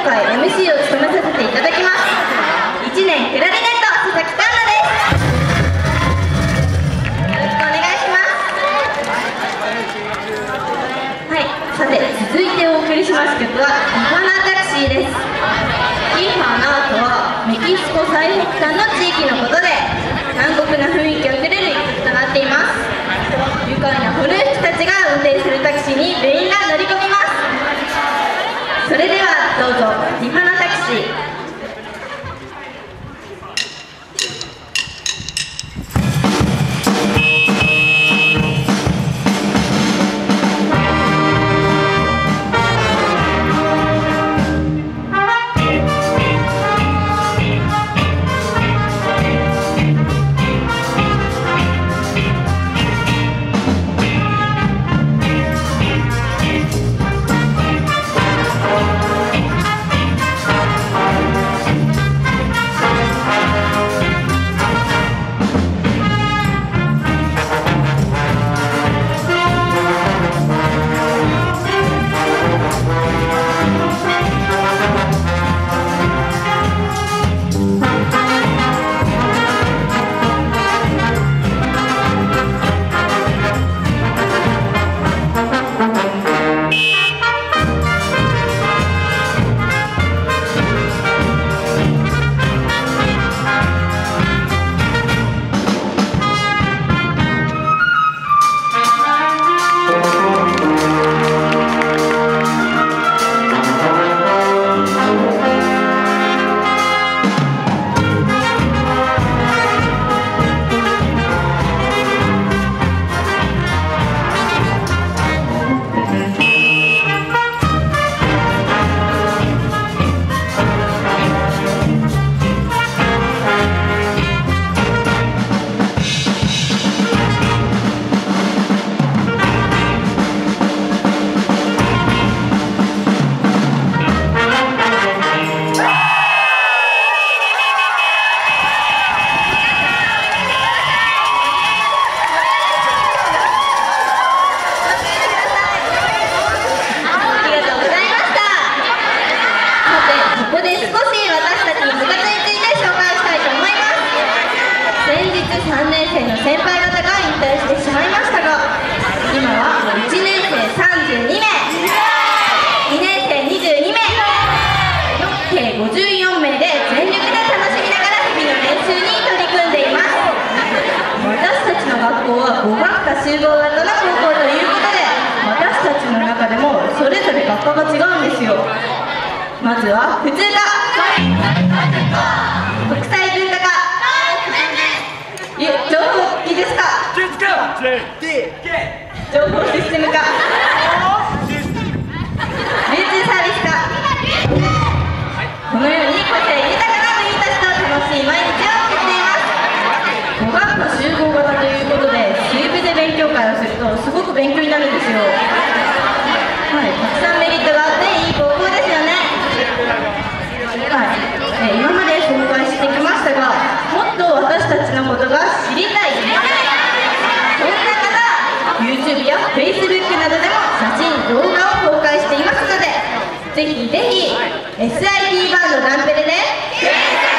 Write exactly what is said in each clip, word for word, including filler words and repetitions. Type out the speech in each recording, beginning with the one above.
回 エムシー を務めさせていただきます。いちねんクラリネット佐々木環奈です。よろしくお願いします。はい、さて続いてお送りします曲はティファナタクシーです。ティファナとはメキシコ最北端の地域のことで、南国な雰囲気あふれる一曲となっています。愉快なホルンたちが運転するタクシーに全員が乗り込みます。それではどうぞ、ティファナタクシー。さんねん生の先輩方が引退してしまいましたが、今はいちねん生さんじゅうにめい、にねん生にじゅうにめい、計ごじゅうよんめいで全力で楽しみながら日々の練習に取り組んでいます。私たちの学校はご学科集合型の高校ということで、私たちの中でもそれぞれ学科が違うんですよ。まずは普通科、国際文化科、情報技術科、情報システム科、流通サービス科、このように個性豊かな部員たちと楽しい毎日を送っています。ご学科集合型ということで、週部で勉強会をするとすごく勉強になるんですよ。はい、たくさんメリットがあっていい高校ですよね。はい、え今まで紹介してきましたが、もっと私たちのことが知りたい、そんな方、YouTube や Facebook などでも写真、動画を公開していますので、ぜひぜひ エスアイティー バンドダンペレでよ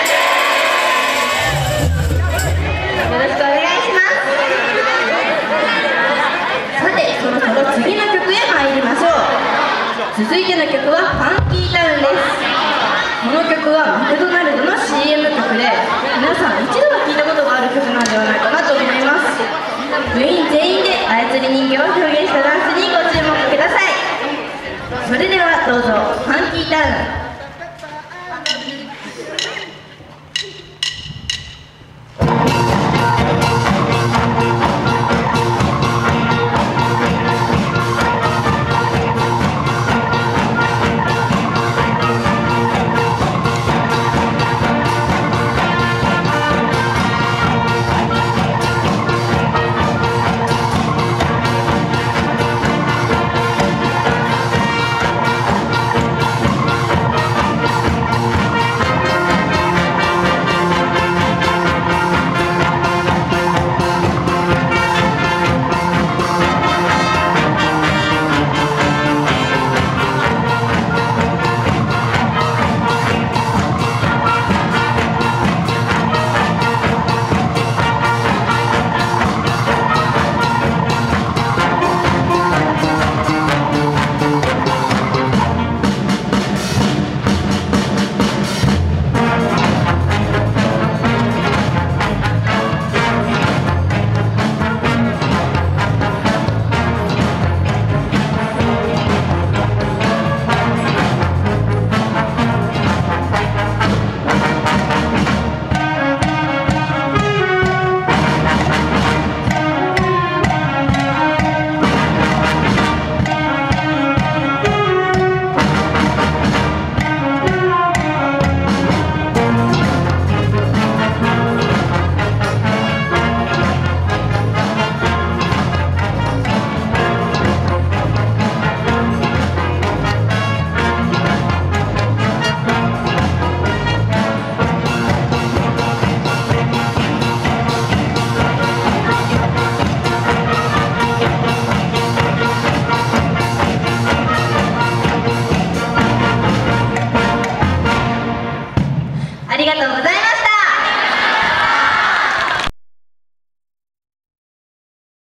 ろしくお願いします。さて、そろそろ次の曲へ参りましょう。続いての曲はファンキータウンです。この曲はマクドナルドの シーエム 曲で、皆さん一度は聴いたことがある曲なんではないかなと思います。部員全員で操り人形を表現したダンスにご注目ください。それではどうぞ、ファンキータウン。